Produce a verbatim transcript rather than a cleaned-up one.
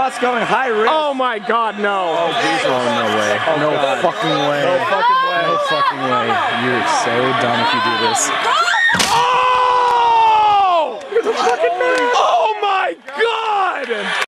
Ross going high risk. Oh my God, no. Oh, geez. Oh, no way. Oh, no God. fucking way. No fucking way. No fucking way. You're so dumb if you do this. Oh! You're the fucking man.